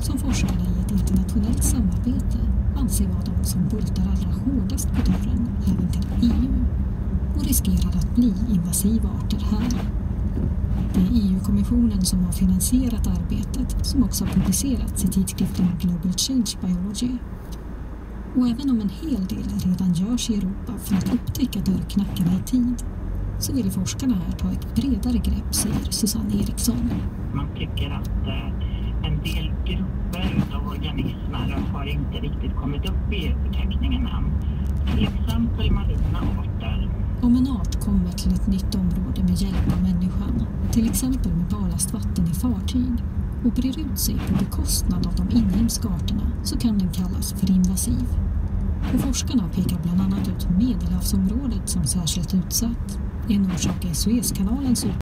som forskarna i ett internationellt samarbete anser vara de som bultar allra hårdast på dörren även till EU och riskerar att bli invasiva arter här. Det är EU-kommissionen som har finansierat arbetet, som också har publicerats i tidskriften Global Change Biology. Och även om en hel del redan görs i Europa för att upptäcka dörrknackarna i tid, så vill forskarna här ta ett bredare grepp, säger Susanne Eriksson. Man tycker att en del grupper av organismer har inte riktigt kommit upp i förteckningen än. Till exempel marina arter. Om en art kommer till ett nytt område med hjälp av människan, till exempel med barlastvatten i fartyg, och brer ut sig på bekostnad av de inhemska arterna, så kan den kallas för invasiv. Och forskarna pekar bland annat ut Medelhavsområdet som särskilt utsatt. En orsak är Suezkanalens